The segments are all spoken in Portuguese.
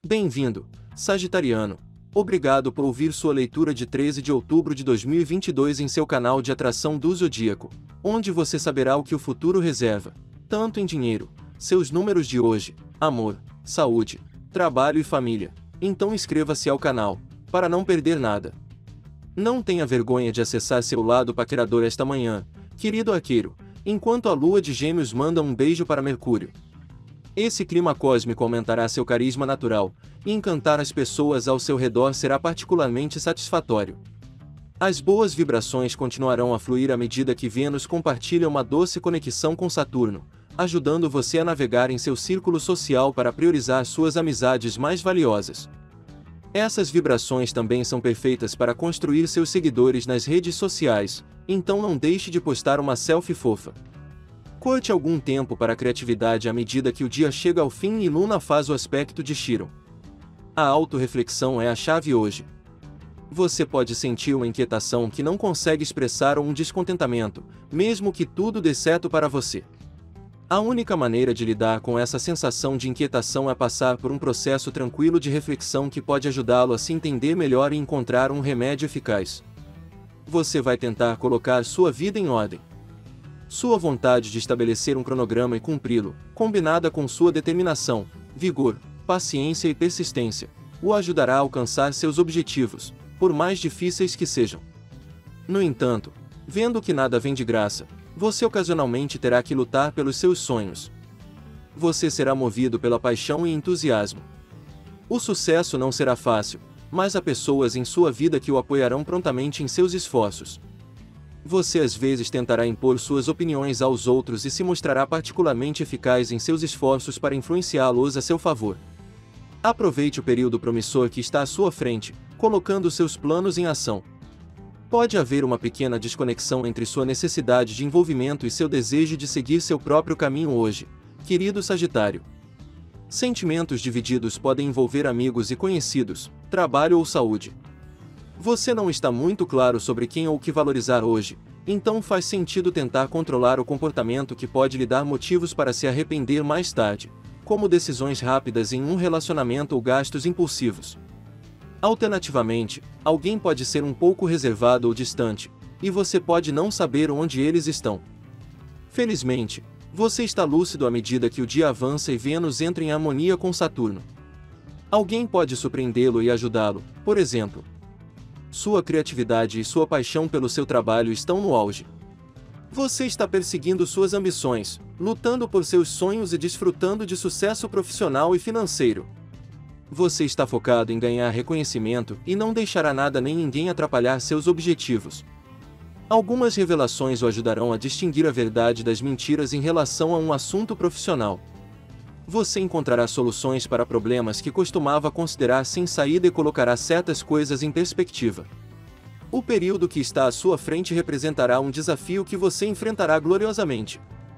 Bem-vindo, Sagitariano. Obrigado por ouvir sua leitura de 13 de outubro de 2022 em seu canal de atração do Zodíaco, onde você saberá o que o futuro reserva, tanto em dinheiro, seus números de hoje, amor, saúde, trabalho e família. Então inscreva-se ao canal, para não perder nada. Não tenha vergonha de acessar seu lado paquerador esta manhã, querido arqueiro, enquanto a lua de Gêmeos manda um beijo para Mercúrio. Esse clima cósmico aumentará seu carisma natural, e encantar as pessoas ao seu redor será particularmente satisfatório. As boas vibrações continuarão a fluir à medida que Vênus compartilha uma doce conexão com Saturno, ajudando você a navegar em seu círculo social para priorizar suas amizades mais valiosas. Essas vibrações também são perfeitas para construir seus seguidores nas redes sociais, então não deixe de postar uma selfie fofa. Corte algum tempo para a criatividade à medida que o dia chega ao fim e Luna faz o aspecto de Chiron. A autorreflexão é a chave hoje. Você pode sentir uma inquietação que não consegue expressar ou um descontentamento, mesmo que tudo dê certo para você. A única maneira de lidar com essa sensação de inquietação é passar por um processo tranquilo de reflexão que pode ajudá-lo a se entender melhor e encontrar um remédio eficaz. Você vai tentar colocar sua vida em ordem. Sua vontade de estabelecer um cronograma e cumpri-lo, combinada com sua determinação, vigor, paciência e persistência, o ajudará a alcançar seus objetivos, por mais difíceis que sejam. No entanto, vendo que nada vem de graça, você ocasionalmente terá que lutar pelos seus sonhos. Você será movido pela paixão e entusiasmo. O sucesso não será fácil, mas há pessoas em sua vida que o apoiarão prontamente em seus esforços. Você às vezes tentará impor suas opiniões aos outros e se mostrará particularmente eficaz em seus esforços para influenciá-los a seu favor. Aproveite o período promissor que está à sua frente, colocando seus planos em ação. Pode haver uma pequena desconexão entre sua necessidade de envolvimento e seu desejo de seguir seu próprio caminho hoje, querido Sagitário. Sentimentos divididos podem envolver amigos e conhecidos, trabalho ou saúde. Você não está muito claro sobre quem ou o que valorizar hoje, então faz sentido tentar controlar o comportamento que pode lhe dar motivos para se arrepender mais tarde, como decisões rápidas em um relacionamento ou gastos impulsivos. Alternativamente, alguém pode ser um pouco reservado ou distante, e você pode não saber onde eles estão. Felizmente, você está lúcido à medida que o dia avança e Vênus entra em harmonia com Saturno. Alguém pode surpreendê-lo e ajudá-lo, por exemplo. Sua criatividade e sua paixão pelo seu trabalho estão no auge. Você está perseguindo suas ambições, lutando por seus sonhos e desfrutando de sucesso profissional e financeiro. Você está focado em ganhar reconhecimento e não deixará nada nem ninguém atrapalhar seus objetivos. Algumas revelações o ajudarão a distinguir a verdade das mentiras em relação a um assunto profissional. Você encontrará soluções para problemas que costumava considerar sem saída e colocará certas coisas em perspectiva. O período que está à sua frente representará um desafio que você enfrentará gloriosamente.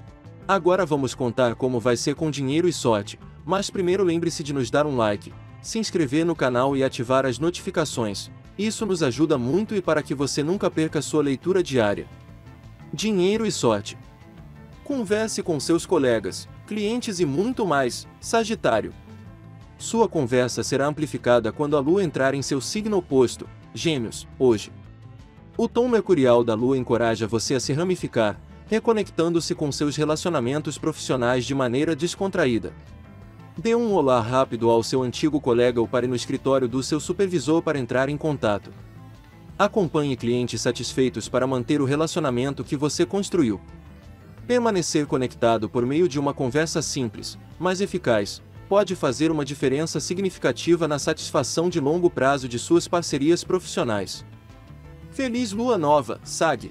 Agora vamos contar como vai ser com dinheiro e sorte, mas primeiro lembre-se de nos dar um like, se inscrever no canal e ativar as notificações. Isso nos ajuda muito e para que você nunca perca sua leitura diária. Dinheiro e sorte. Converse com seus colegas, clientes e muito mais, Sagitário. Sua conversa será amplificada quando a Lua entrar em seu signo oposto, Gêmeos, hoje. O tom mercurial da Lua encoraja você a se ramificar, reconectando-se com seus relacionamentos profissionais de maneira descontraída. Dê um olá rápido ao seu antigo colega ou pare no escritório do seu supervisor para entrar em contato. Acompanhe clientes satisfeitos para manter o relacionamento que você construiu. Permanecer conectado por meio de uma conversa simples, mas eficaz, pode fazer uma diferença significativa na satisfação de longo prazo de suas parcerias profissionais. Feliz Lua Nova, Sag!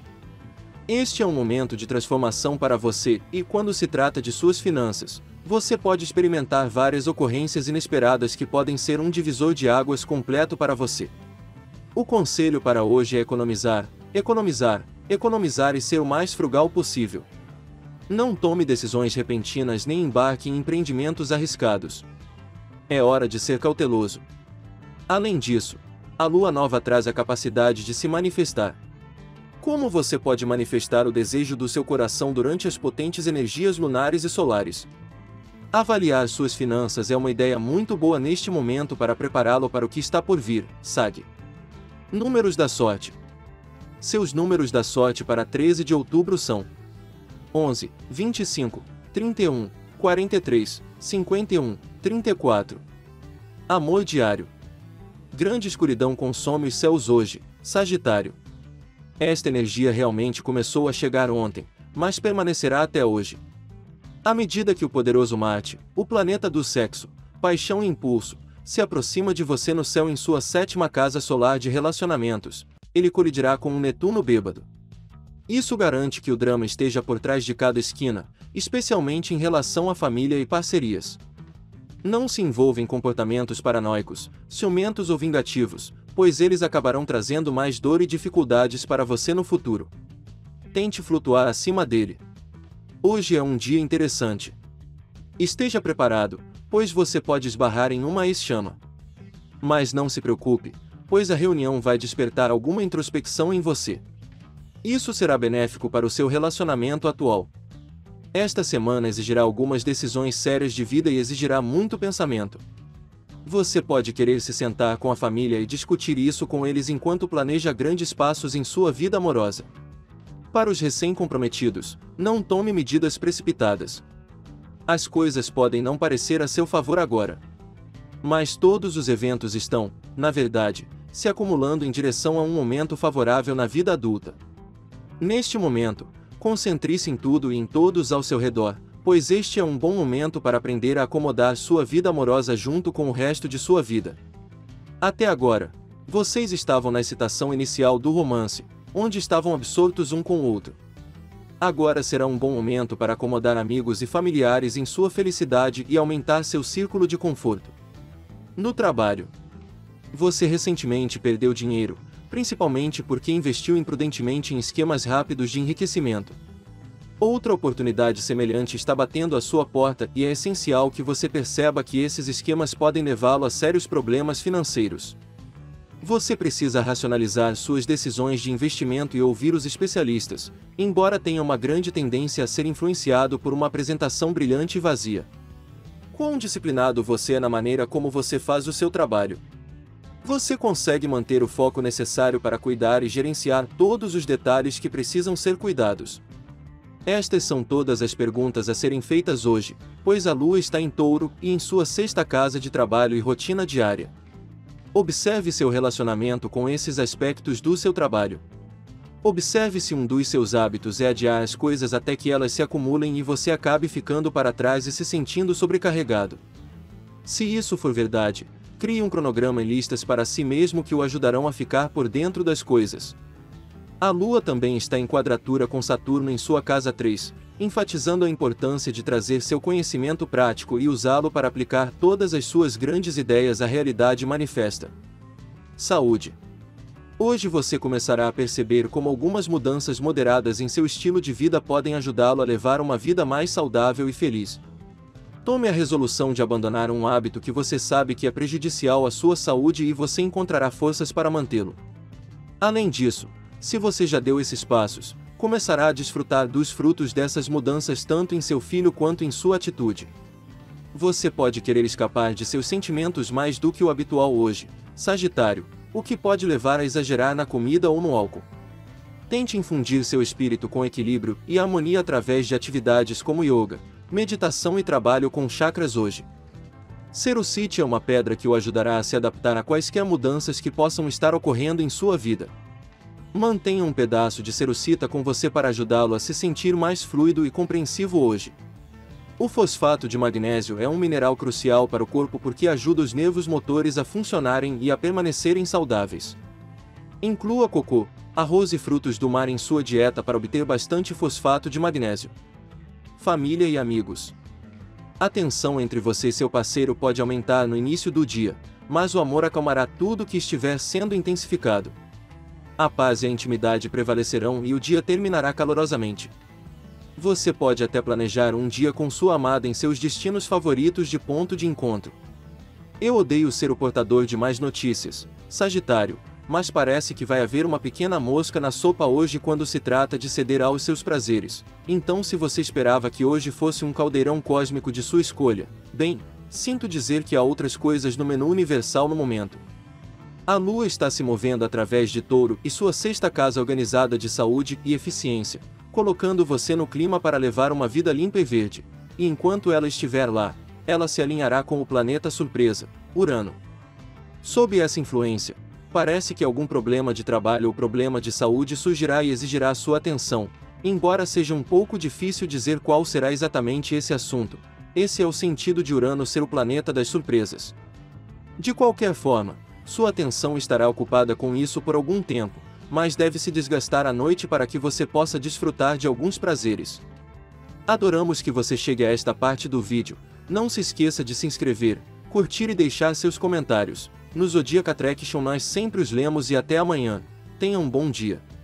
Este é um momento de transformação para você, e quando se trata de suas finanças, você pode experimentar várias ocorrências inesperadas que podem ser um divisor de águas completo para você. O conselho para hoje é economizar, economizar, economizar e ser o mais frugal possível. Não tome decisões repentinas nem embarque em empreendimentos arriscados. É hora de ser cauteloso. Além disso, a Lua Nova traz a capacidade de se manifestar. Como você pode manifestar o desejo do seu coração durante as potentes energias lunares e solares? Avaliar suas finanças é uma ideia muito boa neste momento para prepará-lo para o que está por vir, SAG. Números da sorte. Seus números da sorte para 13 de outubro são 11, 25, 31, 43, 51, 34. Amor diário. Grande escuridão consome os céus hoje, Sagitário. Esta energia realmente começou a chegar ontem, mas permanecerá até hoje. À medida que o poderoso Marte, o planeta do sexo, paixão e impulso, se aproxima de você no céu em sua 7ª casa solar de relacionamentos, ele colidirá com um Netuno bêbado. Isso garante que o drama esteja por trás de cada esquina, especialmente em relação à família e parcerias. Não se envolva em comportamentos paranoicos, ciumentos ou vingativos, pois eles acabarão trazendo mais dor e dificuldades para você no futuro. Tente flutuar acima dele. Hoje é um dia interessante. Esteja preparado, pois você pode esbarrar em uma ex-chama. Mas não se preocupe, pois a reunião vai despertar alguma introspecção em você. Isso será benéfico para o seu relacionamento atual. Esta semana exigirá algumas decisões sérias de vida e exigirá muito pensamento. Você pode querer se sentar com a família e discutir isso com eles enquanto planeja grandes passos em sua vida amorosa. Para os recém-comprometidos, não tome medidas precipitadas. As coisas podem não parecer a seu favor agora. Mas todos os eventos estão, na verdade, se acumulando em direção a um momento favorável na vida adulta. Neste momento, concentre-se em tudo e em todos ao seu redor, pois este é um bom momento para aprender a acomodar sua vida amorosa junto com o resto de sua vida. Até agora, vocês estavam na excitação inicial do romance, onde estavam absortos um com o outro. Agora será um bom momento para acomodar amigos e familiares em sua felicidade e aumentar seu círculo de conforto. No trabalho. Você recentemente perdeu dinheiro, principalmente porque investiu imprudentemente em esquemas rápidos de enriquecimento. Outra oportunidade semelhante está batendo à sua porta e é essencial que você perceba que esses esquemas podem levá-lo a sérios problemas financeiros. Você precisa racionalizar suas decisões de investimento e ouvir os especialistas, embora tenha uma grande tendência a ser influenciado por uma apresentação brilhante e vazia. Quão disciplinado você é na maneira como você faz o seu trabalho? Você consegue manter o foco necessário para cuidar e gerenciar todos os detalhes que precisam ser cuidados? Estas são todas as perguntas a serem feitas hoje, pois a Lua está em Touro e em sua 6ª casa de trabalho e rotina diária. Observe seu relacionamento com esses aspectos do seu trabalho. Observe se um dos seus hábitos é adiar as coisas até que elas se acumulem e você acabe ficando para trás e se sentindo sobrecarregado. Se isso for verdade, crie um cronograma e listas para si mesmo que o ajudarão a ficar por dentro das coisas. A Lua também está em quadratura com Saturno em sua casa 3, enfatizando a importância de trazer seu conhecimento prático e usá-lo para aplicar todas as suas grandes ideias à realidade manifesta. Saúde. Hoje você começará a perceber como algumas mudanças moderadas em seu estilo de vida podem ajudá-lo a levar uma vida mais saudável e feliz. Tome a resolução de abandonar um hábito que você sabe que é prejudicial à sua saúde e você encontrará forças para mantê-lo. Além disso, se você já deu esses passos, começará a desfrutar dos frutos dessas mudanças tanto em seu filho quanto em sua atitude. Você pode querer escapar de seus sentimentos mais do que o habitual hoje, Sagitário, o que pode levar a exagerar na comida ou no álcool. Tente infundir seu espírito com equilíbrio e harmonia através de atividades como yoga, meditação e trabalho com chakras hoje. Cerussite é uma pedra que o ajudará a se adaptar a quaisquer mudanças que possam estar ocorrendo em sua vida. Mantenha um pedaço de cerussita com você para ajudá-lo a se sentir mais fluido e compreensivo hoje. O fosfato de magnésio é um mineral crucial para o corpo porque ajuda os nervos motores a funcionarem e a permanecerem saudáveis. Inclua cocô, arroz e frutos do mar em sua dieta para obter bastante fosfato de magnésio. Família e amigos. A tensão entre você e seu parceiro pode aumentar no início do dia, mas o amor acalmará tudo que estiver sendo intensificado. A paz e a intimidade prevalecerão e o dia terminará calorosamente. Você pode até planejar um dia com sua amada em seus destinos favoritos de ponto de encontro. Eu odeio ser o portador de mais notícias, Sagitário, mas parece que vai haver uma pequena mosca na sopa hoje quando se trata de ceder aos seus prazeres. Então, se você esperava que hoje fosse um caldeirão cósmico de sua escolha, bem, sinto dizer que há outras coisas no menu universal no momento. A Lua está se movendo através de Touro e sua sexta casa organizada de saúde e eficiência, colocando você no clima para levar uma vida limpa e verde. E enquanto ela estiver lá, ela se alinhará com o planeta surpresa, Urano. Sob essa influência, parece que algum problema de trabalho ou problema de saúde surgirá e exigirá sua atenção, embora seja um pouco difícil dizer qual será exatamente esse assunto. Esse é o sentido de Urano ser o planeta das surpresas. De qualquer forma, sua atenção estará ocupada com isso por algum tempo, mas deve se desgastar à noite para que você possa desfrutar de alguns prazeres. Adoramos que você chegue a esta parte do vídeo. Não se esqueça de se inscrever, curtir e deixar seus comentários. No Zodiac Attraction nós sempre os lemos e até amanhã. Tenha um bom dia.